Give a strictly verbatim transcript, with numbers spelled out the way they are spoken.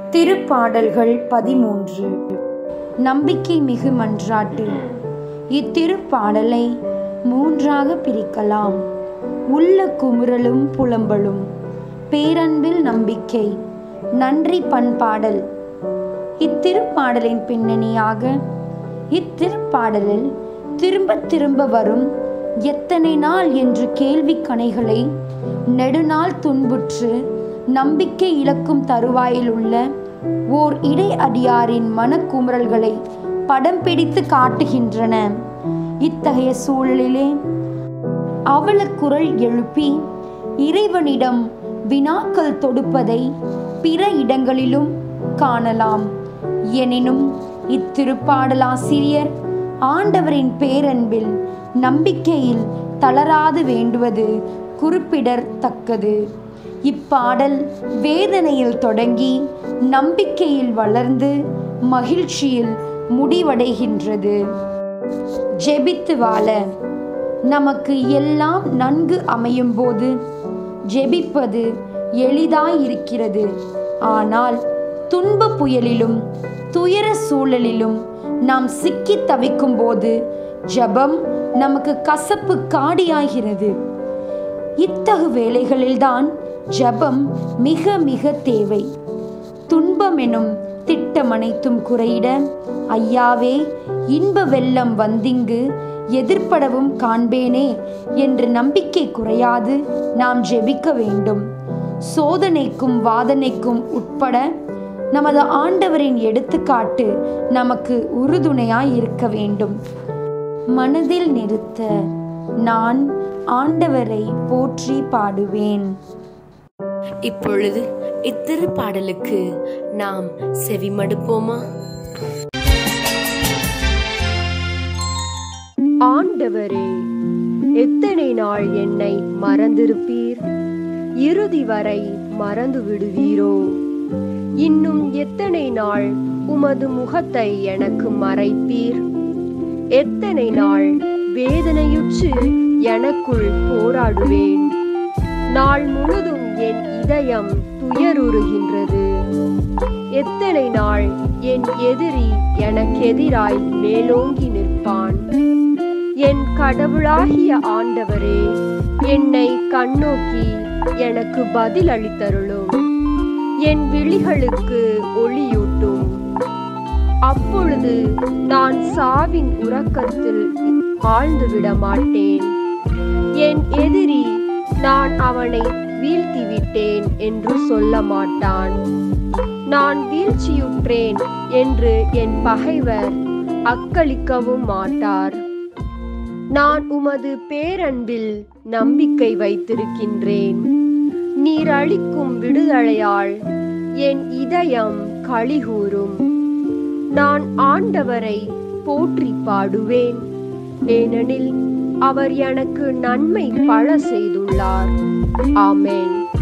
திருப்பாடல்கள் பதிமூன்று. நம்பிக்கை மிகு மன்றாட்டு. இத்திருப்பாடலை மூன்றாக பிரிக்கலாம். உள்ள குமுறலும் புலம்பலும், பேரன்பில் நம்பிக்கை, நன்றி பண்பாடல். இத்திருப்பாடலின் பின்னணியாக இத்திருப்பாடலில் திரும்ப திரும்ப வரும் எத்தனை நாள் என்று கேள்வி கணைகளை நெடுநாள் துன்புற்று நம்பிக்கை இழக்கும் தருவாயில் உள்ள ஓர் இடை அடியாரின் மனக்குமுறல்களை படம் பிடித்து காட்டுகின்றன. இத்தகைய சூழலிலே அவலக்குரல் எழுப்பி இறைவனிடம் வினாக்கள் தொடுப்பதை பிற இடங்களிலும் காணலாம். எனினும் இத்திருப்பாடலாசிரியர் ஆண்டவரின் பேரன்பில் நம்பிக்கையில் தளராது வேண்டுவது குறிப்பிடத்தக்கது. இப்பாடல் வேதனையில் தொடங்கி நம்பிக்கையில் வளர்ந்து மகிழ்ச்சியில் முடிவடைகின்றது. ஜெபித்து வாழ. நமக்கு எல்லாம் நன்கு அமையும் போது ஜெபிப்பது எளிதாயிருக்கிறது. ஆனால் துன்ப புயலிலும் துயர சூழலிலும் நாம் சிக்கி தவிக்கும் போது ஜெபம் நமக்கு கசப்பு காடியாகிறது. இத்தகு வேளைகளில்தான் ஜெபம் மிக மிக தேவை. துன்பம் எனும் திட்டம் அனைத்தும் குறையிட, ஐயாவே இன்ப வெள்ளம் வந்திங்கு எதிர்ப்படவும் காண்பேனே என்று நம்பிக்கை குறையாது நாம் ஜெபிக்க வேண்டும். சோதனைக்கும் வாதனைக்கும் உட்பட நமது ஆண்டவரின் எடுத்துக்காட்டு நமக்கு உறுதுணையாய் இருக்க வேண்டும். மனதில் நிறுத்த. நான் ஆண்டவரை போற்றி பாடுவேன். இப்பொழுது இத்திருப்பாடலுக்கு நாம் செவிமடுப்போமா? ஆண்டவரே, எத்தனை நாள் என்னை மறந்திருப்பீர்? இறுதி வரை மறந்து விடுவீரோ? இன்னும் எத்தனை நாள் உமது முகத்தை எனக்கு மறைப்பீர்? எத்தனை நாள் வேதனையுற்று எனக்குள் போராடுவேன்? நாள் முழுதும் என் இதயம் துயருறுகின்றது. எத்தனை நாள் என் எதிரி எனக்கெதிராய் மேலோங்கி நிற்பான்? என் கடவுளாகிய ஆண்டவரே, என்னை கண்ணோக்கி எனக்கு பதில் அளித்தருளும். என் விழிகளுக்கு ஒளியூட்டும். அப்பொழுது நான் சாவின் உறக்கத்தில் ஆழ்ந்துவிட மாட்டேன். என் எதிரி நான் அவனை வீழ்த்திவிட்டேன் என்று சொல்ல மாட்டான். நான் வீழ்ச்சியுற்றேன் என்று என் பகைவர் அக்களிக்கவும் மாட்டார். நான் உமது பேரன்பில் நம்பிக்கை வைத்திருக்கின்றேன். நீர் அளிக்கும் விடுதலையால் என் இதயம் களிகூரும். நான் ஆண்டவரை போற்றி பாடுவேன், ஏனெனில் அவர் எனக்கு நன்மை பல செய்துள்ளார். ஆமென்.